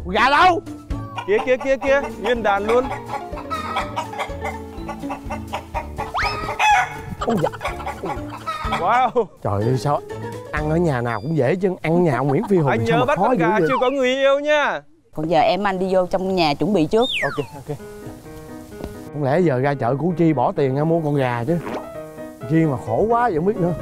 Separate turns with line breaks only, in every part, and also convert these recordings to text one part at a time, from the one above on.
Gà đâu?
Kia kia kia kia, nguyên đàn luôn.
Ôi dạ.
Wow.
Trời ơi sao ăn ở nhà nào cũng dễ chứ ăn nhà ông Nguyễn Phi Hùng
anh nhớ bắt con gà chưa có người yêu nha.
Còn giờ em anh đi vô trong nhà chuẩn bị trước.
Ok ok. Không lẽ giờ ra chợ Củ Chi bỏ tiền ra mua con gà chứ? Chi mà khổ quá vậy không biết nữa.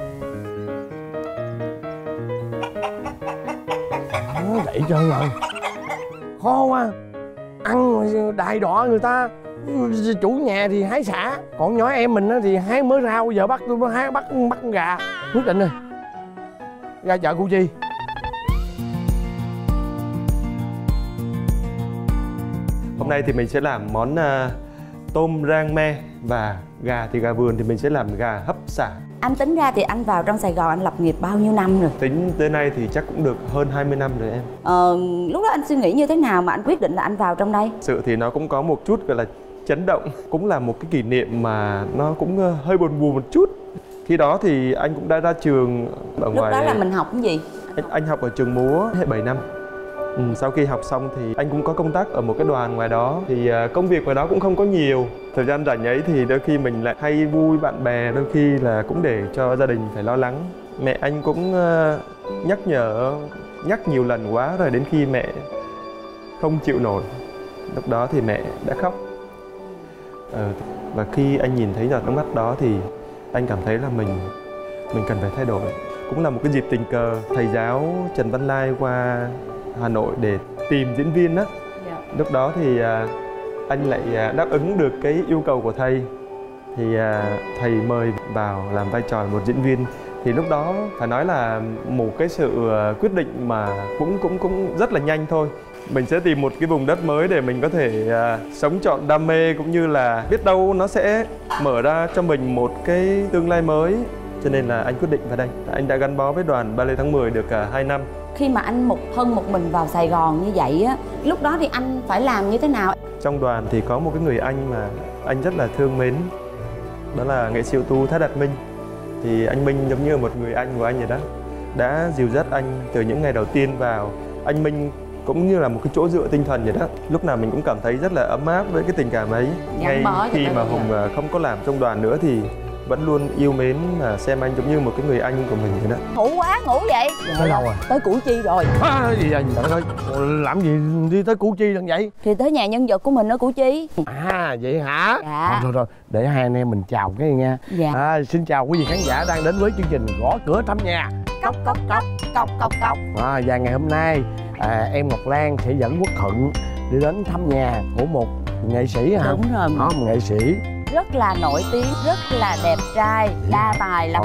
Nó đẩy trơn rồi. Khó quá. Ăn đại đọ người ta. Chủ nhà thì hái xả, còn nhỏ em mình thì hái mớ rau. Giờ bắt tôi bắt con gà. Quyết định rồi, ra chợ Củ Chi.
Hôm nay thì mình sẽ làm món tôm rang me. Và gà thì gà vườn thì mình sẽ làm gà hấp xả.
Anh tính ra thì anh vào trong Sài Gòn anh lập nghiệp bao nhiêu năm rồi?
Tính tới nay thì chắc cũng được hơn 20 năm rồi em.
Lúc đó anh suy nghĩ như thế nào mà anh quyết định là anh vào trong đây?
Sự thì nó cũng có một chút gọi là chấn động. Cũng là một cái kỷ niệm mà nó cũng hơi buồn buồn một chút. Khi đó thì anh cũng đã ra trường ở
lúc
ngoài.
Lúc đó là mình học cái gì?
Anh học ở trường múa hệ 7 năm. Sau khi học xong thì anh cũng có công tác ở một cái đoàn ngoài đó. Thì công việc ngoài đó cũng không có nhiều. Thời gian rảnh ấy thì đôi khi mình lại hay vui bạn bè, đôi khi là cũng để cho gia đình phải lo lắng. Mẹ anh cũng nhắc nhiều lần quá rồi, đến khi mẹ không chịu nổi, lúc đó thì mẹ đã khóc. Và khi anh nhìn thấy giọt nước mắt đó thì anh cảm thấy là mình cần phải thay đổi. Cũng là một cái dịp tình cờ thầy giáo Trần Văn Lai qua Hà Nội để tìm diễn viên đó. Lúc đó thì anh lại đáp ứng được cái yêu cầu của thầy. Thì thầy mời vào làm vai trò một diễn viên. Thì lúc đó phải nói là một cái sự quyết định mà cũng rất là nhanh thôi. Mình sẽ tìm một cái vùng đất mới để mình có thể sống trọn đam mê, cũng như là biết đâu nó sẽ mở ra cho mình một cái tương lai mới. Cho nên là anh quyết định vào đây. Anh đã gắn bó với đoàn Ballet Tháng 10 được 2 năm.
Khi mà anh một mình vào Sài Gòn như vậy á, lúc đó thì anh phải làm như thế nào?
Trong đoàn thì có một cái người anh mà anh rất là thương mến. Đó là nghệ sĩ ưu tú Thái Đạt Minh. Thì anh Minh giống như một người anh của anh vậy đó. Đã dìu dắt anh từ những ngày đầu tiên vào. Anh Minh cũng như là một cái chỗ dựa tinh thần vậy đó. Lúc nào mình cũng cảm thấy rất là ấm áp với cái tình cảm ấy. Ngay khi mà Hùng không có làm trong đoàn nữa thì vẫn luôn yêu mến và xem anh giống như một cái người anh của mình vậy đó.
Ngủ quá, ngủ vậy.
Tới đâu rồi?
Tới Củ Chi rồi.
Gì vậy? Trời ơi, làm gì đi tới Củ Chi lần vậy?
Thì tới nhà nhân vật của mình ở Củ Chi.
À vậy hả?
Dạ.
Rồi, để hai anh em mình chào cái nha.
Dạ.
Xin chào quý vị khán giả đang đến với chương trình Gõ Cửa Thăm Nhà.
Cốc cốc cốc, cốc cốc cốc.
Và ngày hôm nay em Ngọc Lan sẽ dẫn Quốc Thuận đi đến thăm nhà của một nghệ sĩ hả?
Đúng rồi.
Một nghệ sĩ
rất là nổi tiếng, rất là đẹp trai, đa tài lắm.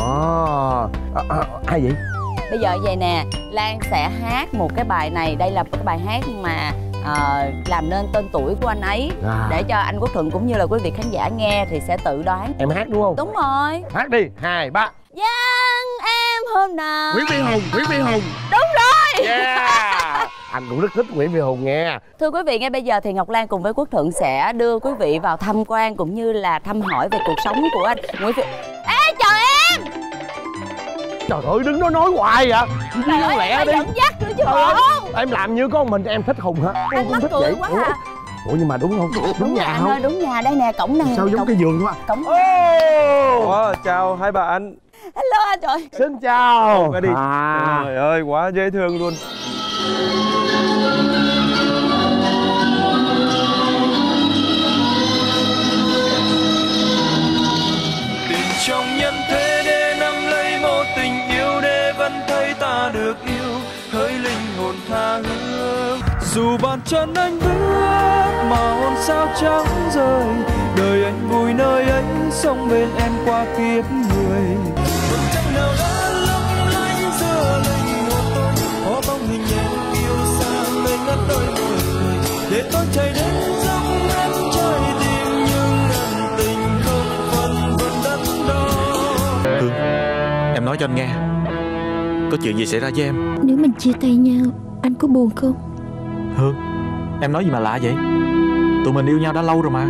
Ai vậy?
Bây giờ vậy nè, Lan sẽ hát một cái bài này. Đây là cái bài hát mà làm nên tên tuổi của anh ấy, để cho anh Quốc Thuận cũng như là quý vị khán giả nghe thì sẽ tự đoán.
Em hát đúng không?
Đúng rồi.
Hát đi, 2, 3.
Dân em hôm nào.
Nguyễn Phi Hùng, Nguyễn Phi Hùng.
Đúng rồi.
Yeah. Anh cũng rất thích Nguyễn Phi Hùng nghe.
Thưa quý vị, ngay bây giờ thì Ngọc Lan cùng với Quốc Thuận sẽ đưa quý vị vào tham quan cũng như là thăm hỏi về cuộc sống của anh Nguyễn Phi. Ê chờ em.
Trời ơi, đứng đó nói hoài vậy.
Trời ơi,
lẹ đi.
dẫn dắt nữa chứ bộ.
Em làm như có mình em thích Hùng hả?
Anh mắc cười quá à.
Ủa nhưng mà đúng không? Đúng nhà
anh
không?
ơi, đúng nhà đây nè, cổng này.
Sao giống cái giường quá.
Cổng.
Chào hai bạn.
Hello anh trời.
Xin chào.
Đi. Trời ơi, quá dễ thương luôn.
Tình trong nhân thế để nắm lấy một tình yêu, để vẫn thấy ta được yêu, hỡi linh hồn tha hương. Dù bàn chân anh bước mà hồn sao trắng rơi, đời anh vui nơi ấy, sống bên em qua kiếp người. Vầng trăng nào đã lấp lánh giữa linh hồn tôi, có bóng hình em yêu xa ngây ngất đôi môi người, để tôi chạy đến dòng em trái tim, nhưng ân tình không phân vân đất đó.
Hương, em nói cho anh nghe, có chuyện gì xảy ra với em?
Nếu mình chia tay nhau, anh có buồn không?
Hương, em nói gì mà lạ vậy? Tụi mình yêu nhau đã lâu rồi mà.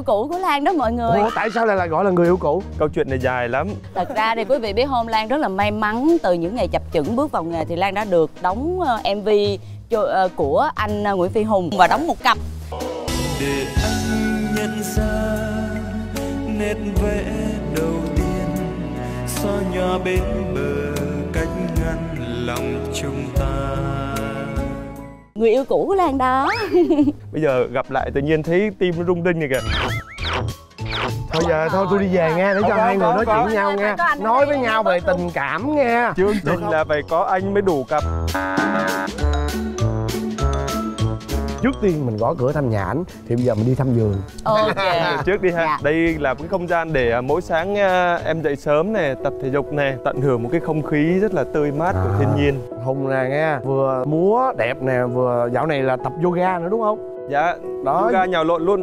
cũ của Lan đó mọi người.
Ủa tại sao lại gọi là người yêu cũ?
Câu chuyện này dài lắm.
Thật ra thì quý vị biết không, Lan rất là may mắn từ những ngày chập chững bước vào nghề thì Lan đã được đóng MV của anh Nguyễn Phi Hùng và đóng một cặp.
Để anh nhận ra nét vẽ đầu tiên xóa nhòa bên bờ cách ngăn lòng chúng ta.
Người yêu cũ của Lan đó.
Bây giờ gặp lại tự nhiên thấy tim nó rung rinh này kìa.
Thôi giờ thôi tôi đi về nghe để cho hai người nói chuyện với nhau nghe. Nói với nhau về tình cảm nghe.
Chương trình là phải có anh mới đủ cặp.
Trước tiên mình gõ cửa thăm nhà ảnh thì bây giờ mình đi thăm vườn.
Ok.
Trước đi ha.
Dạ.
Đây là cái không gian để mỗi sáng em dậy sớm này, tập thể dục này, tận hưởng một cái không khí rất là tươi mát của thiên nhiên.
Hùng nè nghe, vừa múa đẹp nè, vừa dạo này là tập yoga nữa đúng không?
Dạ,
đó
yoga nhào lộn luôn.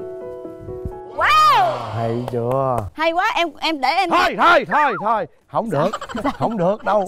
Wow.
Hay chưa?
Hay quá, em để em.
Thôi, không được. Không được đâu.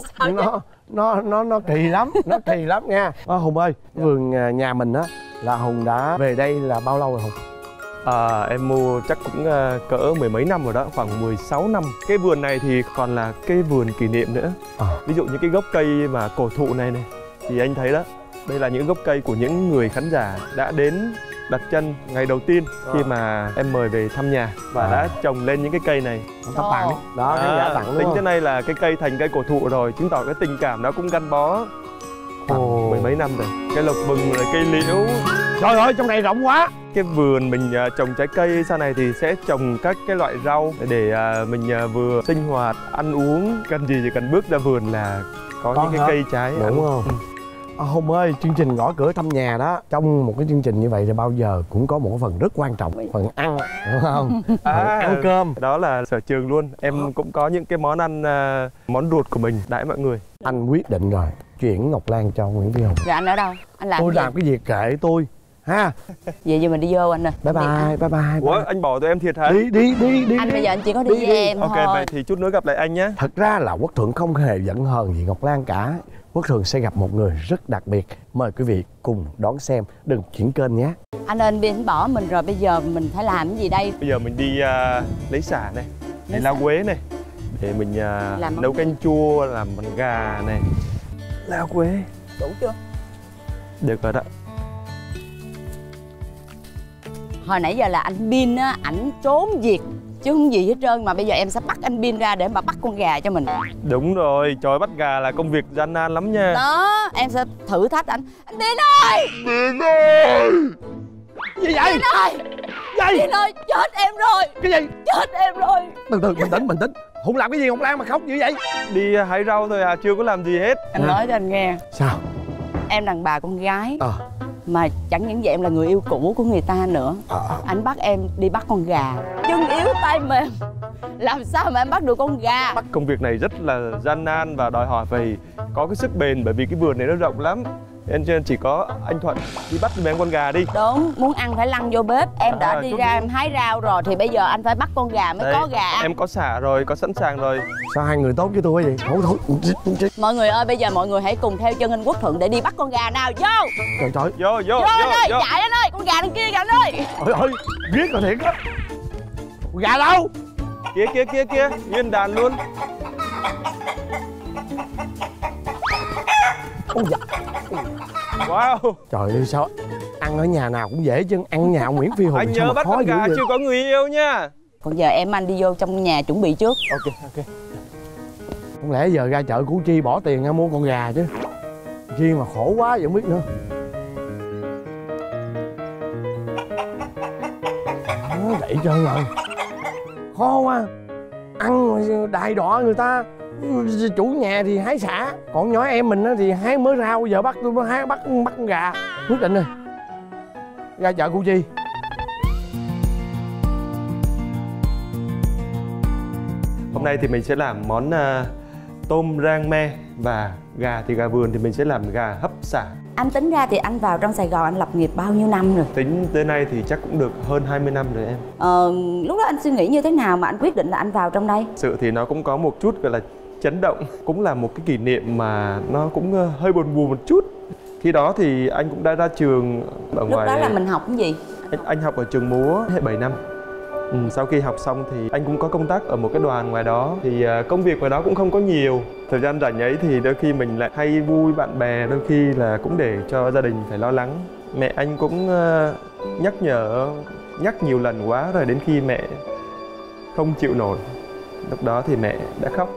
Nó kỳ lắm, nó kỳ lắm nha. Hùng ơi, vườn nhà mình á là Hùng đã về đây là bao lâu rồi Hùng?
Em mua chắc cũng cỡ mười mấy năm rồi đó, khoảng 16 năm. Cái vườn này thì còn là cái vườn kỷ niệm nữa. Ví dụ như cái gốc cây mà cổ thụ này thì anh thấy đó, đây là những gốc cây của những người khán giả đã đến đặt chân ngày đầu tiên khi mà em mời về thăm nhà và đã trồng lên những cái cây này.
Tặng đấy. Đó, khán giả tặng đúng
tính
không?
tới nay là cái cây thành cây cổ thụ rồi, chứng tỏ cái tình cảm nó cũng gắn bó mười mấy năm rồi. Cây lộc vừng rồi cây liễu.
Trời ơi, trong này rộng quá.
Cái vườn mình trồng trái cây, sau này thì sẽ trồng các cái loại rau để mình vừa sinh hoạt, ăn uống, cần gì chỉ cần bước ra vườn là có những cái cây trái
đúng
ăn.
không? Hùng ơi, chương trình gõ cửa thăm nhà đó, trong một cái chương trình như vậy thì bao giờ cũng có một cái phần rất quan trọng, phần ăn, đúng không? Phần ăn cơm.
Đó là sở trường luôn. Em cũng có những cái món ăn, món ruột của mình đãi mọi người.
Anh quyết định rồi, chuyển Ngọc Lan cho Nguyễn Phi Hùng.
Rồi anh ở đâu? Anh làm
tôi
gì?
làm cái việc kệ tôi ha.
Vậy giờ mình đi vô anh ơi.
Bye bye.
Ủa, anh bỏ tụi em thiệt hả?
Đi.
Anh bây giờ anh chỉ có đi với em
ok,
thôi.
vậy thì chút nữa gặp lại anh nhé.
Thật ra là Quốc Thuận không hề giận hờn gì Ngọc Lan cả. Quốc Thuận sẽ gặp một người rất đặc biệt. Mời quý vị cùng đón xem. Đừng chuyển kênh nhé.
Anh ơi, anh bỏ mình rồi, bây giờ mình phải làm cái gì đây?
Bây giờ mình đi lấy sả này, lấy lá quế này, để mình nấu canh chua, làm bằng gà này. Lá quế
Đủ chưa?
được rồi đó.
Hồi nãy giờ là anh Bin á, ảnh trốn việc chứ không gì hết trơn, mà bây giờ em sẽ bắt anh Bin ra để mà bắt con gà cho mình.
Đúng rồi, trời, bắt gà là công việc gian nan lắm nha.
Đó, em sẽ thử thách anh Bin ơi!
Bin ơi! Gì vậy?
Bin ơi! Bin ơi, chết em rồi!
Cái gì?
Chết em rồi!
Từ từ, bình tĩnh. Hùng làm cái gì Ngọc Lan mà khóc dữ vậy?
Đi hái rau thôi à, chưa có làm gì hết.
Em nói cho anh nghe.
Sao?
Em đàn bà con gái mà chẳng những vậy em là người yêu cũ của người ta nữa. Anh bắt em đi bắt con gà, chân yếu tay mềm, làm sao mà em bắt được con gà?
Bắt công việc này rất là gian nan và đòi hỏi phải có cái sức bền, bởi vì cái vườn này nó rộng lắm. Nên chỉ có anh Thuận đi bắt giùm em con gà đi.
Đúng, muốn ăn phải lăn vô bếp. Em đã đi ra em hái rau rồi thì bây giờ anh phải bắt con gà mới
đây,
có gà.
Em có sả rồi, có sẵn sàng rồi.
Sao hai người tốt với tôi vậy? Thôi.
Mọi người ơi, bây giờ mọi người hãy cùng theo chân anh Quốc Thuận để đi bắt con gà nào. Vô!
Trời.
Vô anh ơi, chạy anh ơi, con gà đằng kia kìa anh ơi.
Trời ơi, giết rồi thiệt á. Gà đâu?
Kia, nguyên đàn luôn.
Ôi dạ.
Wow.
Trời ơi, sao ăn ở nhà nào cũng dễ chứ ăn nhà ông Nguyễn Phi Hùng
anh nhớ bắt con gà chưa có người yêu nha.
Còn giờ em anh đi vô trong nhà chuẩn bị trước.
Ok.
Không lẽ giờ ra chợ Củ Chi bỏ tiền ra mua con gà chứ? Chi mà khổ quá vậy không biết nữa. Đẩy trơn rồi. Khó quá. Ăn đại đọ người ta. Chủ nhà thì hái sả, còn nhỏ em mình thì hái mớ rau. Giờ bắt tôi hái bắt con gà. Quyết định rồi, ra chợ Củ Chi.
Hôm nay thì mình sẽ làm món tôm rang me, và gà thì gà vườn thì mình sẽ làm gà hấp sả.
Anh tính ra thì anh vào trong Sài Gòn anh lập nghiệp bao nhiêu năm rồi?
Tính tới nay thì chắc cũng được hơn 20 năm rồi em.
Lúc đó anh suy nghĩ như thế nào mà anh quyết định là anh vào trong đây?
Sự thì nó cũng có một chút gọi là chấn động, cũng là một cái kỷ niệm mà nó cũng hơi buồn một chút. Khi đó thì anh cũng đã ra trường ở ngoài.
Lúc đó là mình học cái gì?
Anh học ở trường múa hệ 7 năm. Sau khi học xong thì anh cũng có công tác ở một cái đoàn ngoài đó. Thì công việc ngoài đó cũng không có nhiều. Thời gian rảnh ấy thì đôi khi mình lại hay vui bạn bè, đôi khi là cũng để cho gia đình phải lo lắng. Mẹ anh cũng nhắc nhiều lần quá rồi, đến khi mẹ không chịu nổi, lúc đó thì mẹ đã khóc.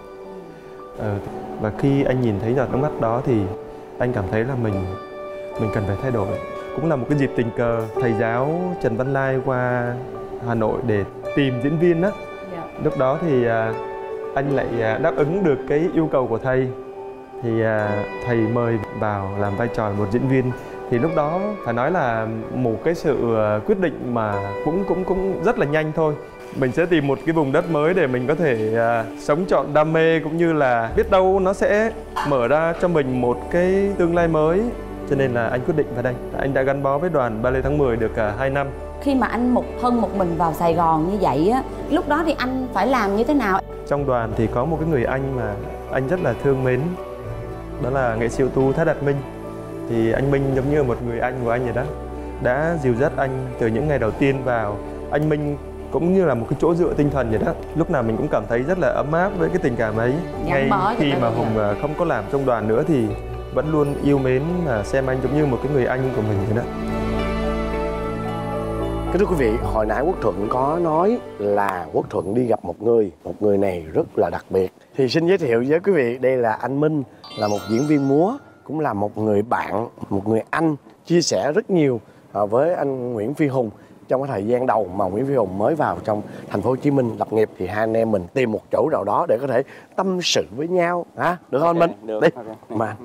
Và khi anh nhìn thấy giọt nước mắt đó thì anh cảm thấy là mình cần phải thay đổi. Cũng là một cái dịp tình cờ, thầy giáo Trần Văn Lai qua Hà Nội để tìm diễn viên đó. Lúc đó thì anh lại đáp ứng được cái yêu cầu của thầy. Thì thầy mời vào làm vai trò một diễn viên. Thì lúc đó phải nói là một cái sự quyết định mà cũng rất là nhanh thôi. Mình sẽ tìm một cái vùng đất mới để mình có thể sống trọn đam mê, cũng như là biết đâu nó sẽ mở ra cho mình một cái tương lai mới. Cho nên là anh quyết định vào đây. Anh đã gắn bó với đoàn Ballet Tháng 10 được 2 năm.
Khi mà anh một mình vào Sài Gòn như vậy á, lúc đó thì anh phải làm như thế nào?
Trong đoàn thì có một cái người anh mà anh rất là thương mến. Đó là nghệ sĩ ưu tú Thái Đạt Minh. Thì anh Minh giống như một người anh của anh vậy đó, đã dìu dắt anh từ những ngày đầu tiên vào. Anh Minh cũng như là một cái chỗ dựa tinh thần vậy đó. Lúc nào mình cũng cảm thấy rất là ấm áp với cái tình cảm ấy. Ngay khi mà Hùng không có làm trong đoàn nữa thì vẫn luôn yêu mến và xem anh giống như một cái người anh của mình vậy đó.
Thưa quý vị, hồi nãy Quốc Thuận có nói là Quốc Thuận đi gặp một người này rất là đặc biệt. Thì xin giới thiệu với quý vị, đây là anh Minh, là một diễn viên múa, cũng là một người bạn, một người anh chia sẻ rất nhiều với anh Nguyễn Phi Hùng. Trong cái thời gian đầu mà Nguyễn Phi Hùng mới vào trong thành phố Hồ Chí Minh lập nghiệp thì hai anh em mình tìm một chỗ nào đó để có thể tâm sự với nhau, hả? Được không anh Minh?
Được.
Đi.
Okay.
Mà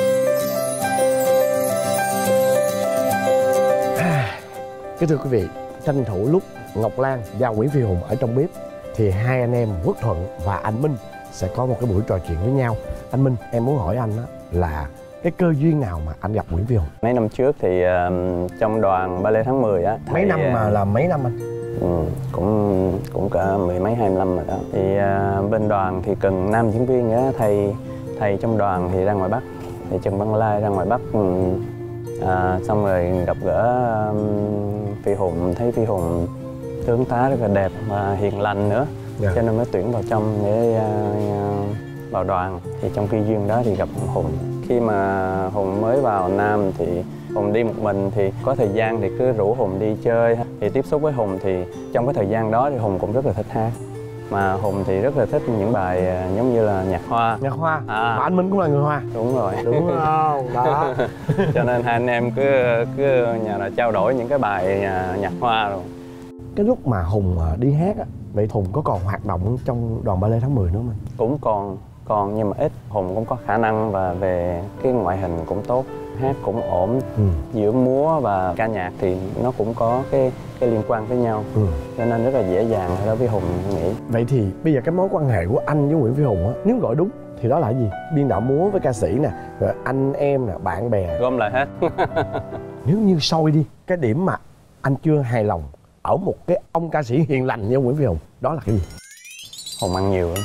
cái thưa quý vị, tranh thủ lúc Ngọc Lan và Nguyễn Phi Hùng ở trong bếp thì hai anh em Quốc Thuận và anh Minh sẽ có một cái buổi trò chuyện với nhau. Anh Minh, em muốn hỏi anh đó là cái cơ duyên nào mà anh gặp Nguyễn Phi Hùng?
Mấy năm trước thì trong đoàn Ballet Tháng 10 á.
Mấy năm mà là mấy năm anh?
Cũng cả 10 mấy 25 rồi đó. Thì bên đoàn thì cần nam diễn viên á, thầy trong đoàn thì ra ngoài Bắc, thì Trần Văn Lai ra ngoài Bắc. Xong rồi gặp gỡ Phi Hùng, thấy Phi Hùng tướng tá rất là đẹp và hiền lành nữa, cho nên mới tuyển vào trong để vào đoàn. Thì trong khi duyên đó thì gặp Hùng. Khi mà Hùng mới vào Nam thì Hùng đi một mình, thì có thời gian thì cứ rủ Hùng đi chơi. Thì tiếp xúc với Hùng thì trong cái thời gian đó thì Hùng cũng rất là thích hát. Mà Hùng thì rất là thích những bài giống như là nhạc Hoa.
Nhạc Hoa? Mà anh Minh cũng là người Hoa.
Đúng rồi.
Đúng không? Đó.
Cho nên hai anh em cứ nhà là trao đổi những cái bài nhạc Hoa rồi.
Cái lúc mà Hùng đi hát á, vậy Hùng có còn hoạt động trong đoàn Ballet Tháng 10 nữa không?
Cũng còn nhưng mà ít. Hùng cũng có khả năng và về cái ngoại hình cũng tốt, hát cũng ổn. Giữa múa và ca nhạc thì nó cũng có cái liên quan với nhau, cho nên rất là dễ dàng đối với Hùng nghĩ.
Vậy thì bây giờ cái mối quan hệ của anh với Nguyễn Phi Hùng á, nếu gọi đúng thì đó là gì? Biên đạo múa với ca sĩ nè, rồi anh em nè, bạn bè,
gom lại hết.
Nếu như soi đi, cái điểm mà anh chưa hài lòng ở một cái ông ca sĩ hiền lành như Nguyễn Phi Hùng, đó là cái gì?
Hùng ăn nhiều lắm.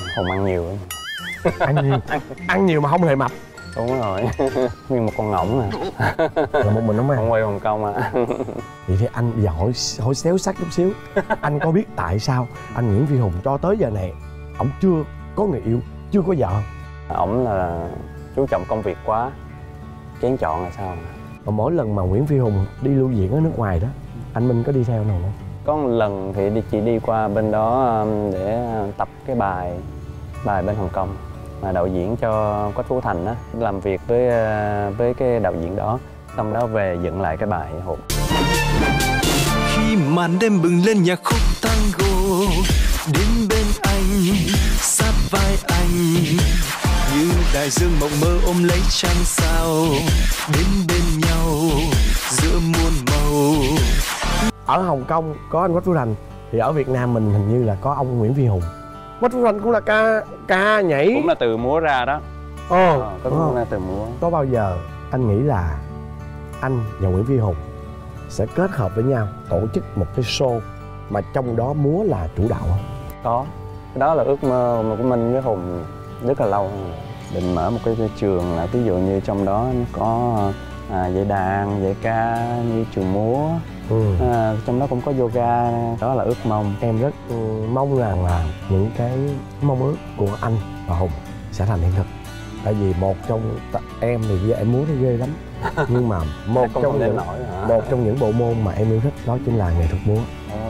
Ăn nhiều mà không hề mập.
Đúng rồi. Nguyên một con ngỗng à.
Là một mình không ăn.
Không quay Hồng Kông à.
Vậy thì anh bây giờ hỏi xéo sắc chút xíu. Anh có biết tại sao anh Nguyễn Phi Hùng cho tới giờ này ổng chưa có người yêu, chưa có vợ?
Ổng là chú trọng công việc quá, kén chọn là sao?
Mà mỗi lần mà Nguyễn Phi Hùng đi lưu diễn ở nước ngoài đó, anh Minh có đi theo nào không?
Có một lần thì chỉ đi qua bên đó để tập cái bài bên Hồng Kông mà đạo diễn cho Quách Phú Thành á, làm việc với cái đạo diễn đó, xong đó về dựng lại cái bài Hùng.
Khi màn đêm bừng lên nhạc khúc tango, đến bên anh, sát vai anh, như đại dương mộng mơ ôm lấy trăng sao, đến bên nhau giữa muôn màu.
Ở Hồng Kông có anh Quách Phú Thành, thì ở Việt Nam mình hình như là có ông Nguyễn Phi Hùng. Quách Phú Thành cũng là ca nhảy,
cũng là từ múa ra đó. Cũng là từ múa.
Có bao giờ anh nghĩ là anh và Nguyễn Phi Hùng sẽ kết hợp với nhau tổ chức một cái show mà trong đó múa là chủ đạo không?
Có. Đó là ước mơ của Minh với Hùng rất là lâu. Định mở một cái trường là ví dụ như trong đó có dạy đàn, dạy ca như trường múa, Trong đó cũng có yoga, đó là ước mong.
Em rất mong rằng là những cái mong ước của anh và Hùng sẽ thành hiện thực. Tại vì một trong em thì em muốn nó ghê lắm, nhưng mà một trong những bộ môn mà em yêu thích đó chính là nghệ thuật múa.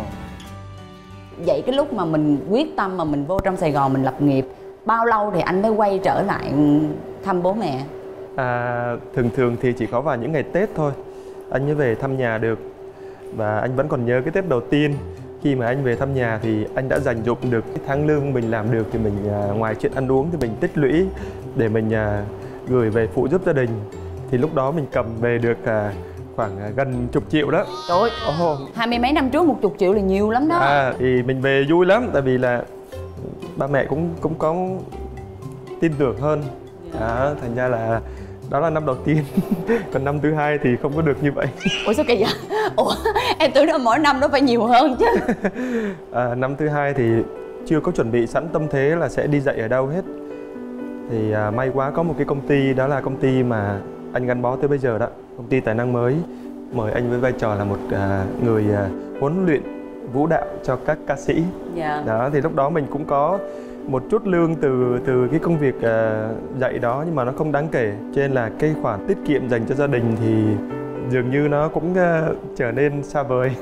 Vậy cái lúc mà mình quyết tâm mà mình vô trong Sài Gòn mình lập nghiệp, bao lâu thì anh mới quay trở lại thăm bố mẹ?
Thường thì chỉ có vào những ngày Tết thôi anh mới về thăm nhà được. Và anh vẫn còn nhớ cái Tết đầu tiên khi mà anh về thăm nhà thì anh đã dành dụm được cái tháng lương mình làm được, thì mình ngoài chuyện ăn uống thì mình tích lũy để mình gửi về phụ giúp gia đình. Thì lúc đó mình cầm về được khoảng gần 10 triệu đó.
Trời ơi, 20 mấy năm trước 10 triệu là nhiều lắm đó.
Thì mình về vui lắm, tại vì là ba mẹ cũng có tin tưởng hơn. Thành ra là đó là năm đầu tiên. Còn năm thứ hai thì không có được như vậy.
Ủa sao kỳ vậy? Ủa em tưởng là mỗi năm nó phải nhiều hơn chứ.
Năm thứ hai thì chưa có chuẩn bị sẵn tâm thế là sẽ đi dạy ở đâu hết. Thì may quá có một cái công ty, đó là công ty mà anh gắn bó tới bây giờ đó, công ty Tài Năng Mới, mời anh với vai trò là một người huấn luyện vũ đạo cho các ca sĩ. Đó thì lúc đó mình cũng có một chút lương từ cái công việc dạy đó, nhưng mà nó không đáng kể, cho nên là cái khoản tiết kiệm dành cho gia đình thì dường như nó cũng trở nên xa vời.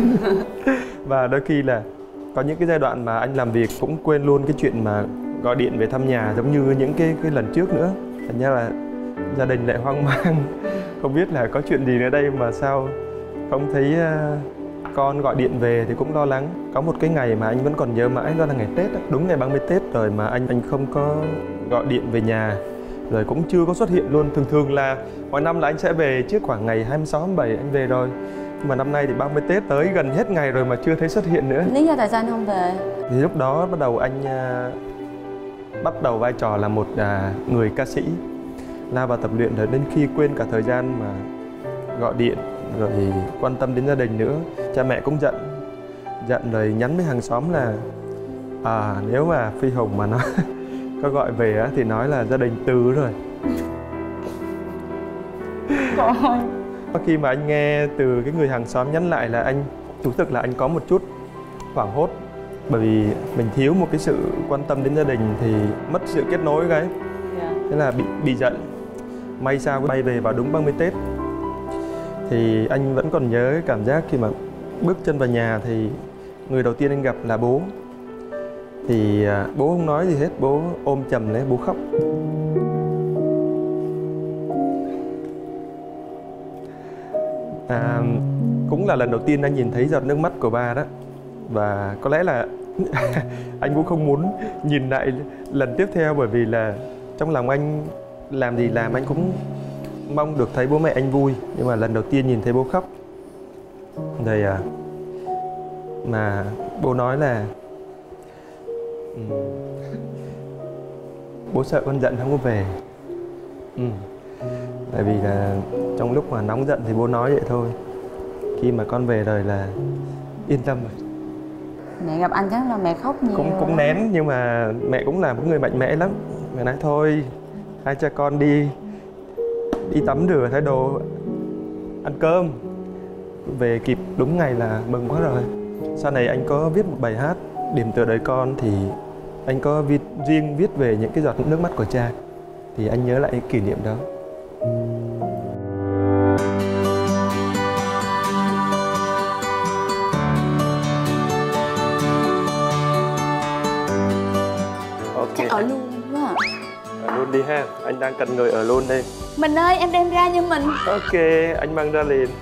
Và đôi khi là có những cái giai đoạn mà anh làm việc cũng quên luôn cái chuyện mà gọi điện về thăm nhà giống như những cái lần trước nữa. Thành ra là gia đình lại hoang mang, không biết là có chuyện gì nữa đây mà sao không thấy con gọi điện về thì cũng lo lắng. Có một cái ngày mà anh vẫn còn nhớ mãi, đó là ngày Tết đó. Đúng ngày 30 Tết rồi mà anh không có gọi điện về nhà, rồi cũng chưa có xuất hiện luôn. Thường là mọi năm là anh sẽ về trước khoảng ngày 26, 27 anh về rồi. Nhưng mà năm nay thì 30 Tết tới gần hết ngày rồi mà chưa thấy xuất hiện nữa.
Lý do tại sao anh không về?
Thì lúc đó bắt đầu anh bắt đầu vai trò là một người ca sĩ, lao vào tập luyện rồi đến khi quên cả thời gian mà gọi điện rồi quan tâm đến gia đình nữa. Cha mẹ cũng giận rồi nhắn với hàng xóm là nếu mà Phi Hùng mà nó có gọi về á, thì nói là gia đình từ rồi. Khi mà anh nghe từ cái người hàng xóm nhắn lại là anh thú thực là anh có một chút hoảng hốt, bởi vì mình thiếu một cái sự quan tâm đến gia đình thì mất sự kết nối cái. Thế là bị giận. May sao bay về vào đúng 30 Tết. Thì anh vẫn còn nhớ cái cảm giác khi mà bước chân vào nhà thì người đầu tiên anh gặp là bố. Thì bố không nói gì hết, bố ôm chầm lấy, bố khóc. Cũng là lần đầu tiên anh nhìn thấy giọt nước mắt của ba đó. Và có lẽ là anh cũng không muốn nhìn lại lần tiếp theo, bởi vì là trong lòng anh làm gì làm anh cũng mong được thấy bố mẹ anh vui. Nhưng mà lần đầu tiên nhìn thấy bố khóc rồi mà bố nói là bố sợ con giận không có về. Tại vì là trong lúc mà nóng giận thì bố nói vậy thôi, khi mà con về rồi là yên tâm rồi.
Mẹ gặp anh chắc là mẹ khóc nhiều.
Cũng nén, nhưng mà mẹ cũng là một người mạnh mẽ lắm. Mẹ nói thôi hai cha con đi tắm rửa thay đồ ăn cơm, về kịp đúng ngày là mừng quá rồi. Sau này anh có viết một bài hát Điểm tựa đời con, thì anh có riêng viết về những cái giọt nước mắt của cha. Thì anh nhớ lại cái kỷ niệm đó.
Chắc ở luôn quá à.
Ở luôn đi ha, anh đang cần người ở luôn đây.
Mình ơi, em đem ra như mình.
Ok, anh mang ra liền.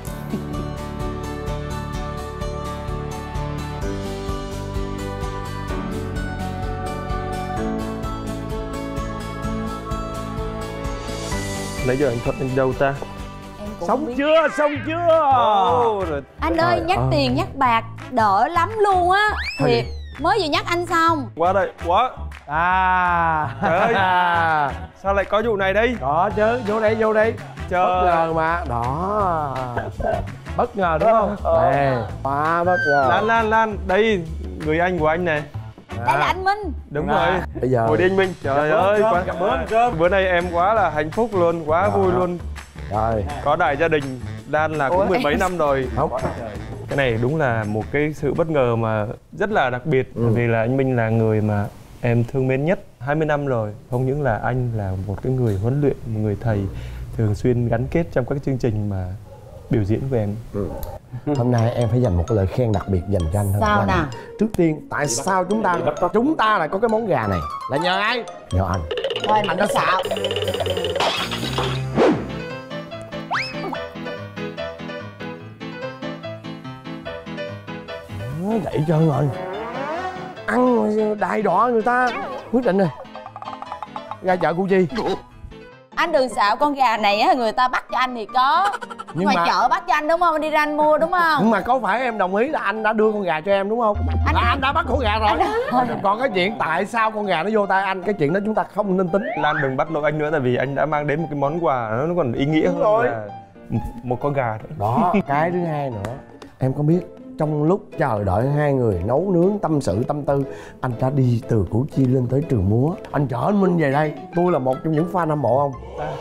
Nãy giờ anh Thuận anh đâu ta?
Em cũng
Xong
biết.
chưa? Xong chưa?
Rồi.
Anh ơi, nhắc tiền nhắc bạc đỡ lắm luôn á. Thiệt, mới vừa nhắc anh xong.
Quá đây, quá. Trời ơi,
À,
sao lại có vụ này đây?
có chứ, vô đây.
Trời.
Bất ngờ mà, đó. Bất ngờ đúng không? Nè, quá bất ngờ.
Lan, đây, người anh của anh này.
Đây là anh Minh.
Đúng rồi.
Bây giờ
Ngồi đi anh Minh. Trời ơi,
gặp bữa ăn cơm.
bữa nay em quá là hạnh phúc luôn, quá vui luôn.
Rồi.
Có đại gia đình, Lan là cũng mười mấy năm rồi.
Không,
Cái này đúng là một cái sự bất ngờ mà rất là đặc biệt. Bởi vì là anh Minh là người mà em thương mến nhất 20 năm rồi. Không những là anh là một cái người huấn luyện, một người thầy thường xuyên gắn kết trong các chương trình mà biểu diễn của em.
Hôm nay em phải dành một cái lời khen đặc biệt dành cho anh.
Sao nào?
Trước tiên, tại sao chúng ta lại có cái món gà này? Là nhờ ai? Nhờ anh.
Thôi anh đã xạo.
Đẩy cho rồi. Ăn đại đỏ người ta. Quyết định rồi. Ra chợ Củ Chi.
Anh đừng xạo, con gà này á người ta bắt cho anh thì có.
Nhưng
ngoài
mà
chợ bắt cho anh đúng không? Anh đi ra anh mua đúng không?
Nhưng mà có phải em đồng ý là anh đã đưa con gà cho em đúng không? Anh đã bắt con gà rồi. Còn cái chuyện tại sao con gà nó vô tay anh, cái chuyện đó chúng ta không nên tính.
Lan đừng bắt lỗi anh nữa, tại vì anh đã mang đến một cái món quà nó còn ý nghĩa hơn là một con gà thôi.
Đó, cái thứ hai nữa, em có biết trong lúc chờ đợi hai người nấu nướng tâm sự tâm tư, anh đã đi từ Củ Chi lên tới Trường Múa. Anh chở anh Minh về đây. Tôi là một trong những fan hâm mộ ông.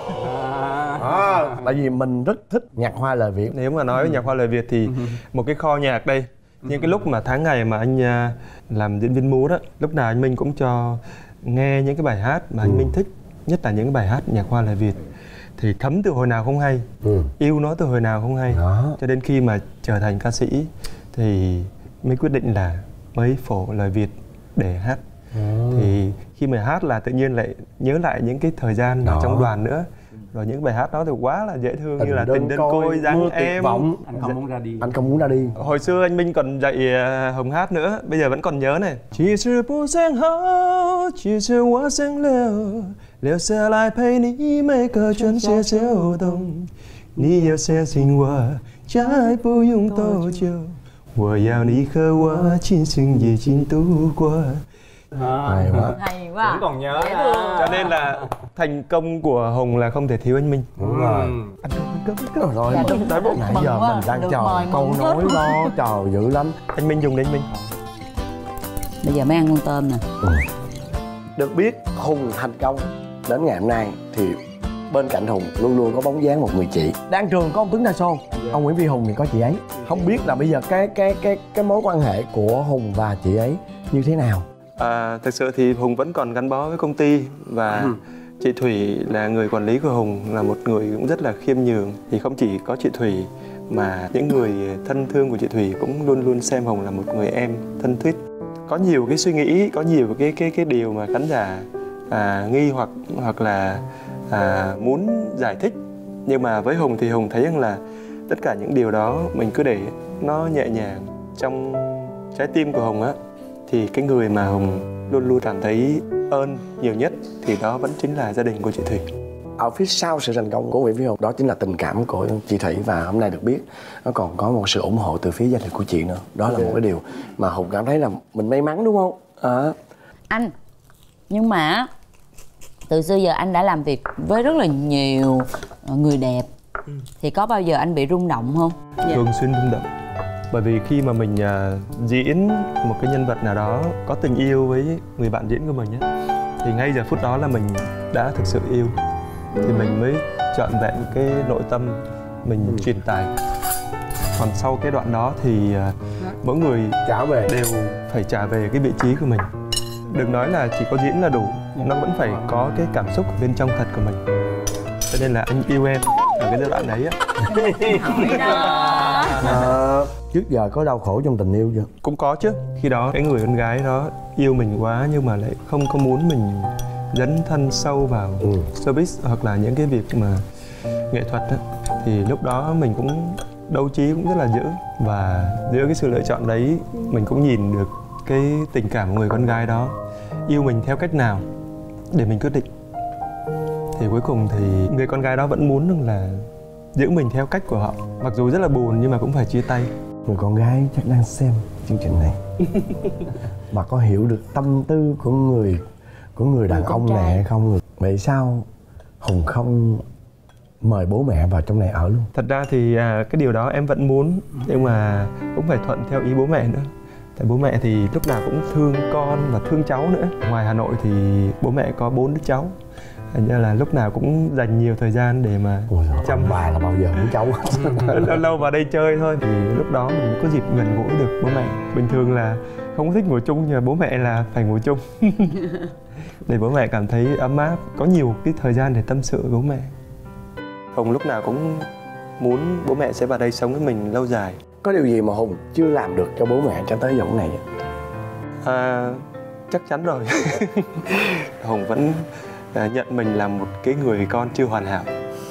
Tại vì mình rất thích nhạc hoa lời Việt.
Nếu mà nói nhạc hoa lời Việt thì một cái kho nhạc đây. Nhưng cái lúc mà tháng ngày mà anh làm diễn viên múa đó, lúc nào anh Minh cũng cho nghe những cái bài hát mà anh Minh thích, nhất là những cái bài hát nhạc hoa lời Việt. Thì thấm từ hồi nào không hay, yêu nó từ hồi nào không hay. Cho đến khi mà trở thành ca sĩ thì mới quyết định là mới phổ lời Việt để hát. Thì khi mà hát là tự nhiên lại nhớ lại những cái thời gian ở trong đoàn nữa. Rồi những bài hát đó thì quá là dễ thương, như là Tình Đơn Côi, Dáng Em.
Anh không muốn ra đi.
Anh không muốn ra đi.
Hồi xưa anh Minh còn dạy Hồng hát nữa, bây giờ vẫn còn nhớ này. Chỉ是不想好，只是我想留下来陪你每个春夏秋冬。你要相信我，再不用多久，我要你和我轻松夜静度过。
Hay quá.
Hay quá.
Vẫn còn nhớ.
Cho nên là thành công của Hùng là không thể thiếu anh Minh.
Đúng rồi.
Anh không
Rồi,
Dạ,
nãy giờ mình đang chờ câu nói đó, chờ dữ lắm.
Anh Minh dùng đi anh Minh.
Bây giờ mới ăn con tôm nè.
Được biết Hùng thành công đến ngày hôm nay thì bên cạnh Hùng luôn luôn có bóng dáng một người chị. Đang trường có ông Tuấn Đa Sô, ông Nguyễn Phi Hùng thì có chị ấy. Không biết là bây giờ cái mối quan hệ của Hùng và chị ấy như thế nào?
Thực sự thì Hùng vẫn còn gắn bó với công ty và chị Thủy là người quản lý của Hùng, là một người cũng rất là khiêm nhường. Thì không chỉ có chị Thủy mà những người thân thương của chị Thủy cũng luôn luôn xem Hùng là một người em thân thiết. Có nhiều cái suy nghĩ, có nhiều cái điều mà khán giả nghi hoặc là muốn giải thích. Nhưng mà với Hùng thì Hùng thấy rằng là tất cả những điều đó mình cứ để nó nhẹ nhàng trong trái tim của Hùng á. Thì cái người mà Hùng luôn luôn cảm thấy ơn nhiều nhất thì đó vẫn chính là gia đình của chị Thủy.
Ở phía sau sự thành công của Nguyễn Phi Hùng đó chính là tình cảm của chị Thủy, và hôm nay được biết nó còn có một sự ủng hộ từ phía gia đình của chị nữa. Đó là một cái điều mà Hùng cảm thấy là mình may mắn đúng không?
Anh, nhưng mà từ xưa giờ anh đã làm việc với rất là nhiều người đẹp, thì có bao giờ anh bị rung động không?
Thường xuyên rung động. Bởi vì khi mà mình diễn một cái nhân vật nào đó có tình yêu với người bạn diễn của mình á, thì ngay giờ phút đó là mình đã thực sự yêu, thì mình mới trọn vẹn cái nội tâm mình truyền tải. Còn sau cái đoạn đó thì mỗi người đều phải trả về cái vị trí của mình. Đừng nói là chỉ có diễn là đủ, nó vẫn phải có cái cảm xúc bên trong thật của mình. Cho nên là anh yêu em ở cái giai đoạn đấy á.
Trước giờ có đau khổ trong tình yêu chưa?
Cũng có chứ. Khi đó cái người con gái đó yêu mình quá nhưng mà lại không có muốn mình dấn thân sâu vào showbiz hoặc là những cái việc mà nghệ thuật á, thì lúc đó mình cũng đấu trí cũng rất là dữ. Và giữa cái sự lựa chọn đấy mình cũng nhìn được cái tình cảm của người con gái đó yêu mình theo cách nào để mình quyết định. Thì cuối cùng thì người con gái đó vẫn muốn là giữ mình theo cách của họ. Mặc dù rất là buồn nhưng mà cũng phải chia tay.
Người con gái chắc đang xem chương trình này mà có hiểu được tâm tư của người đàn ông này hay không? Vậy sao Hùng không mời bố mẹ vào trong này ở luôn?
Thật ra thì cái điều đó em vẫn muốn, nhưng mà cũng phải thuận theo ý bố mẹ nữa. Tại bố mẹ thì lúc nào cũng thương con và thương cháu nữa. Ngoài Hà Nội thì bố mẹ có 4 đứa cháu. Thành ra là lúc nào cũng dành nhiều thời gian để mà
chăm bà là bao giờ cũng cháu.
lâu lâu vào đây chơi thôi, thì lúc đó mình có dịp gần gũi được bố mẹ. Bình thường là không có thích ngồi chung, nhưng mà bố mẹ là phải ngồi chung. Để bố mẹ cảm thấy ấm áp, có nhiều cái thời gian để tâm sự với bố mẹ. Hùng lúc nào cũng muốn bố mẹ sẽ vào đây sống với mình lâu dài.
Có điều gì mà Hùng chưa làm được cho bố mẹ cho tới giờ này?
Chắc chắn rồi. Hùng vẫn nhận mình là một cái người con chưa hoàn hảo.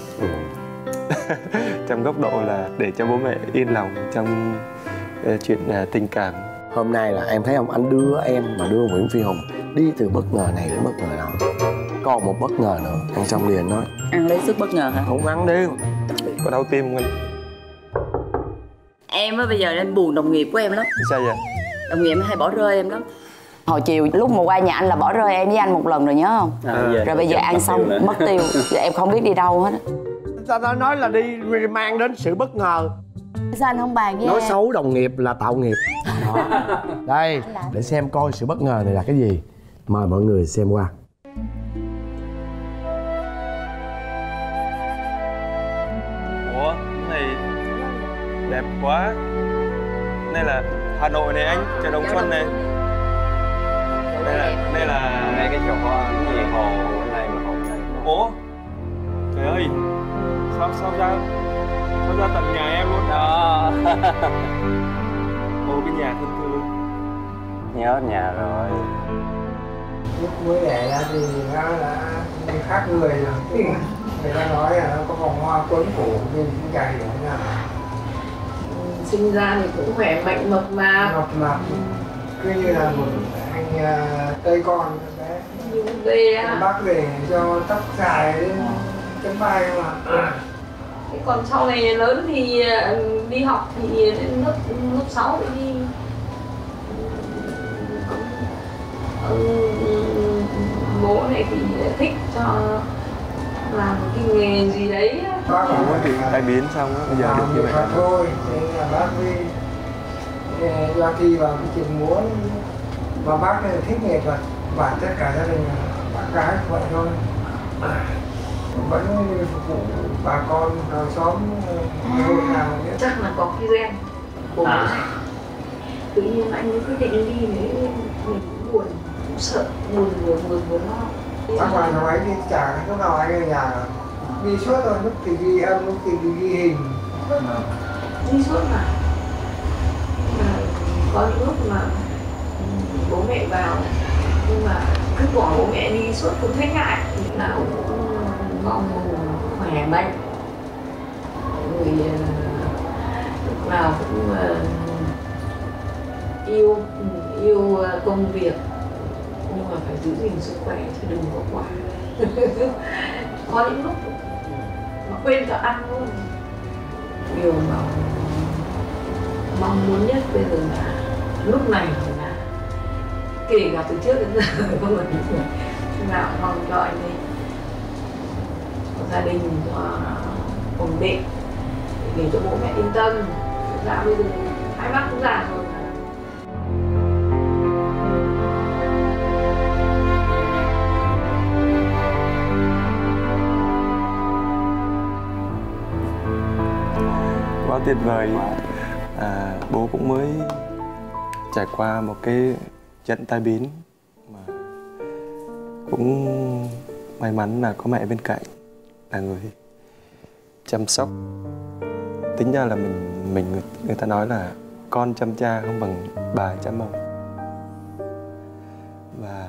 Trong góc độ là để cho bố mẹ yên lòng trong chuyện tình cảm.
Hôm nay là em thấy không, anh đưa em mà đưa Nguyễn Phi Hùng đi từ bất ngờ này đến bất ngờ nọ. Còn một bất ngờ nữa, ăn xong liền nói.
Ăn lấy sức bất ngờ hả?
Không ăn đi.
Có đau tim không anh?
Em á bây giờ em buồn đồng nghiệp của em lắm.
Sao vậy?
Đồng nghiệp hay bỏ rơi em lắm. Hồi chiều lúc mà qua nhà anh là bỏ rơi em với anh một lần rồi nhớ không? Rồi bây giờ ăn xong mất tiêu. Giờ em không biết đi đâu hết.
Ta nói là đi mang đến sự bất ngờ.
Sao anh không bàn với
Nói
em?
xấu đồng nghiệp là tạo nghiệp. Đó. Đây, để xem coi sự bất ngờ này là cái gì. Mời mọi người xem qua.
Ủa, cái này đẹp quá. Đây là Hà Nội này anh, chợ Đồng Xuân này. Đây là
ngay cái chỗ hoa cái gì hồ bên này mà hồ này.
Ủa? Trời ơi, sao ra tận nhà em luôn đó. Ô, cái nhà thân thương.
Nhớ nhà rồi.
Lúc mới đẻ ra thì nó đã khác người rồi. Người ta nói là nó có vòng hoa quấn cổ nhưng cũng chả hiểu thế nào.
Sinh ra thì cũng khỏe mạnh mập mạp.
Mập mạp cứ như là một anh tơi con bé.
Nhưng ghê á.
Bác về cho tóc dài đến chân vai mà.
Thế còn sau này lớn thì đi học thì đến lớp 6 thì đi. Bố này thì thích cho làm cái nghề gì đấy.
Bác
Ủa thì tai biến xong á, bây giờ được như vậy hả?
thôi, nên là bác đi ra thi vào cái trường múa. Và bác này thích nghệ thuật và tất cả gia đình bác gái vậy thôi. Vẫn phục vụ bà con hàng xóm lúc nào biết.
Chắc là có cái gen của bố này. Tự nhiên anh ấy quyết định đi đấy, mình cũng buồn, cũng sợ, buồn lo.
Bác vào nhà máy đi chả lúc nào anh ở nhà đi suốt rồi, lúc thì ghi âm, lúc thì ghi hình.
Đi suốt mà có những lúc mà bố mẹ vào nhưng mà cứ bỏ bố mẹ đi suốt cũng thấy ngại. Lúc nào cũng mong khỏe mạnh, người lúc nào cũng yêu công việc nhưng mà phải giữ gìn sức khỏe chứ đừng có quá. Có những lúc mà quên cả ăn luôn. Điều mà mong muốn nhất bây giờ là lúc này là kể cả từ trước đến giờ không phải lúc nào mong cho anh ấy có gia đình ổn định để cho bố mẹ yên tâm. Dạ bây giờ hai bác cũng già rồi.
Quá tuyệt vời. Bố cũng mới trải qua một cái trận tai biến mà cũng may mắn là có mẹ bên cạnh là người chăm sóc. Tính ra là người ta nói là con chăm cha không bằng bà chăm ông. Và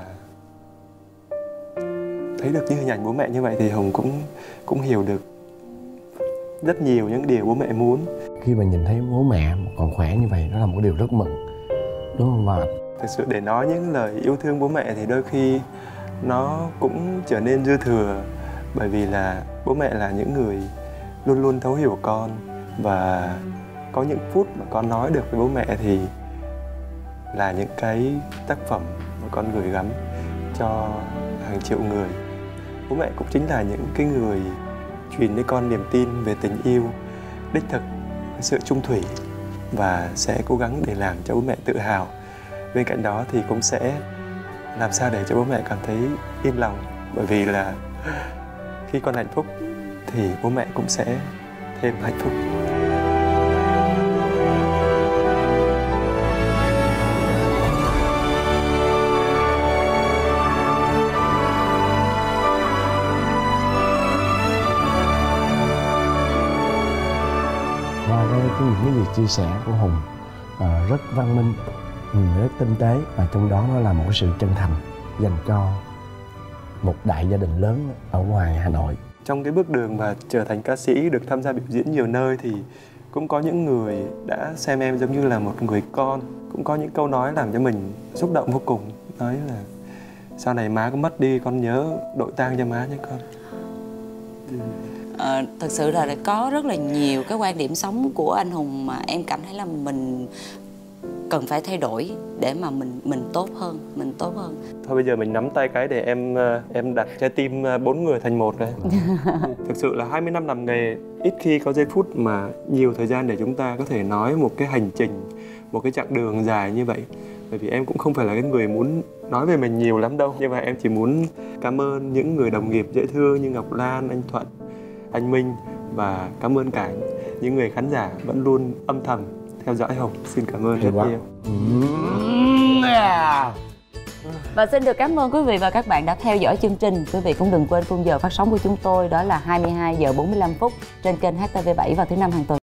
thấy được những hình ảnh bố mẹ như vậy thì Hùng cũng hiểu được rất nhiều những điều bố mẹ muốn.
Khi mà nhìn thấy bố mẹ còn khỏe như vậy, đó là một điều rất mừng, đúng không? Và
thực sự để nói những lời yêu thương bố mẹ thì đôi khi nó cũng trở nên dư thừa, bởi vì là bố mẹ là những người luôn luôn thấu hiểu con, và có những phút mà con nói được với bố mẹ thì là những cái tác phẩm mà con gửi gắm cho hàng triệu người. Bố mẹ cũng chính là những cái người truyền đến con niềm tin về tình yêu đích thực, sự trung thủy, và sẽ cố gắng để làm cho bố mẹ tự hào. Bên cạnh đó thì cũng sẽ làm sao để cho bố mẹ cảm thấy yên lòng, bởi vì là khi con hạnh phúc thì bố mẹ cũng sẽ thêm hạnh phúc.
Qua những cái gì chia sẻ của Hùng rất văn minh, rất tinh tế, và trong đó nó là một sự chân thành dành cho một đại gia đình lớn ở ngoài Hà Nội.
Trong cái bước đường mà trở thành ca sĩ, được tham gia biểu diễn nhiều nơi thì cũng có những người đã xem em giống như là một người con. Cũng có những câu nói làm cho mình xúc động vô cùng. Nói là sau này má có mất đi, con nhớ đội tang cho má nhé con.
Thật sự là có rất là nhiều cái quan điểm sống của anh Hùng mà em cảm thấy là mình cần phải thay đổi để mà mình tốt hơn,
Thôi bây giờ mình nắm tay cái để em đặt trái tim 4 người thành một đấy. Thực sự là 20 năm làm nghề, ít khi có giây phút mà nhiều thời gian để chúng ta có thể nói một cái hành trình, một cái chặng đường dài như vậy. Bởi vì em cũng không phải là cái người muốn nói về mình nhiều lắm đâu, nhưng mà em chỉ muốn cảm ơn những người đồng nghiệp dễ thương như Ngọc Lan, anh Thuận, anh Minh, và cảm ơn cả những người khán giả vẫn luôn âm thầm theo dõi Hùng. Xin cảm ơn rất nhiều.
Và xin được cảm ơn quý vị và các bạn đã theo dõi chương trình. Quý vị cũng đừng quên khung giờ phát sóng của chúng tôi, đó là 22 giờ 45 phút trên kênh HTV7 vào thứ Năm hàng tuần.